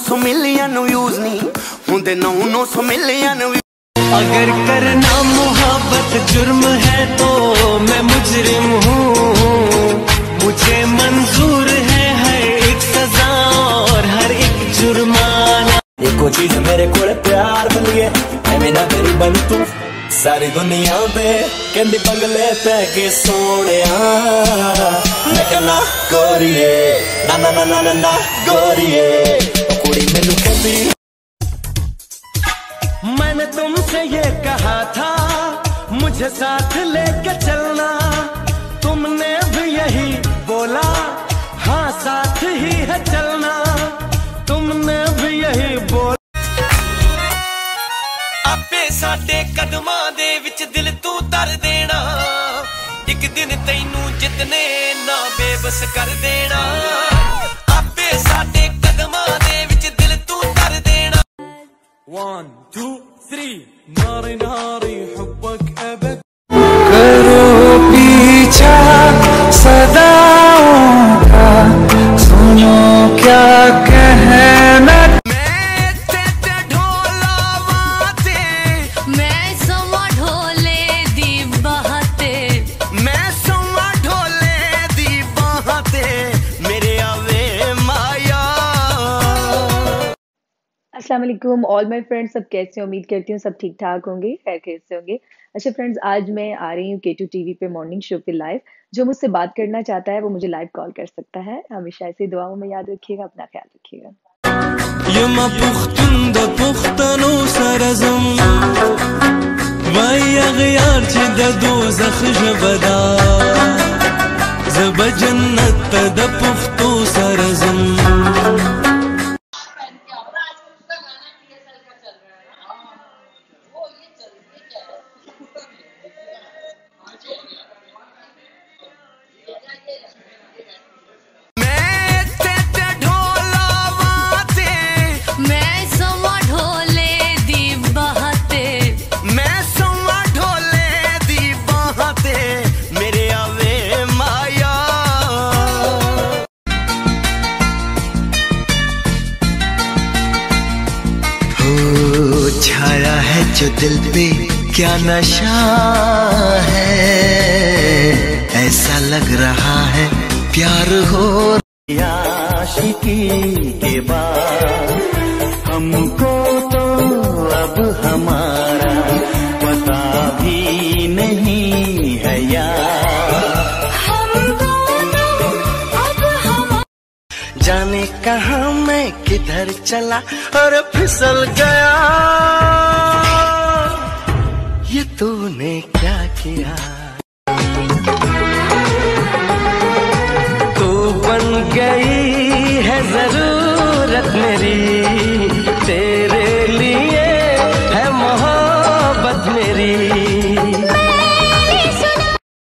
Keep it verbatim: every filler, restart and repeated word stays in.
सौ million views नहीं होंदे नौ नौ सौ मिलियन। अगर करना मोहब्बत जुर्म है तो मैं मुजरिम हूँ, मुझे मंजूर है हर एक सजा और हर एक जुर्माना। एको चीज मेरे कोले प्यार बनिए मैं ना मेरी बन तू सारी दुनिया पे कहंदी बंगले पे के सोने मैं कहना गोरिए ना ना ना ना ना ना गोरिए कुड़ी मैनू कहंदी। मैंने तुमसे ये कहा था मुझे साथ लेके चलना, तुमने भी यही बोला हाँ साथ ही है चलना, तुमने भी यही बोला। आपे साडे कदमां दे विच दिल तू तर देना, एक दिन तैनू जितने ना बेबस कर देना। आपे साडे कदमां दे विच दिल तू तर देना। वन टू थ्री नारी नारी हुब्बक अबद। करो पीछा सदाओं का सुनो क्या कहना। मैं ते ढोला वाते मैं समा ढोले दी बहते, मैं समा ढोले दी बहते मेरे आवे माया। अस्सलाम वालेकुम ऑल माय फ्रेंड्स, सब कैसे हैं? उम्मीद करती हूँ सब ठीक ठाक होंगे, खैर खैर से होंगे। अच्छा फ्रेंड्स, आज मैं आ रही हूँ के टू टीवी पे मॉर्निंग शो पे लाइव। जो मुझसे बात करना चाहता है वो मुझे लाइव कॉल कर सकता है। हमेशा ऐसी दुआओं में याद रखिएगा, अपना ख्याल रखिएगा। يما بختن دا بختنو سرزم وای غیار چې د دوزخ ژبدا زب جنت د پختو سرزم। छाया है जो दिल पे क्या नशा है, ऐसा लग रहा है प्यार हो। आशिकी के बाद हमको तो अब हमारा पता भी नहीं है यार। जाने कहाँ मैं किधर चला और फिसल गया, ये तूने क्या किया। तू बन गई है जरूरत मेरी